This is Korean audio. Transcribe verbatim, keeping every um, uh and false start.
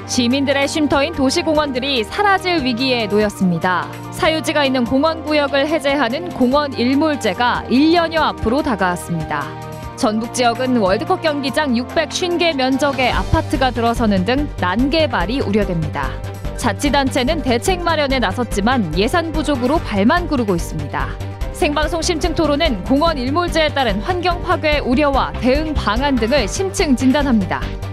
시민들의 쉼터인 도시공원들이 사라질 위기에 놓였습니다. 사유지가 있는 공원구역을 해제하는 공원 일몰제가 일 년여 앞으로 다가왔습니다. 전북 지역은 월드컵 경기장 육백오십 개 면적의 아파트가 들어서는 등 난개발이 우려됩니다. 자치단체는 대책 마련에 나섰지만 예산 부족으로 발만 구르고 있습니다. 생방송 심층 토론은 공원 일몰제에 따른 환경 파괴 우려와 대응 방안 등을 심층 진단합니다.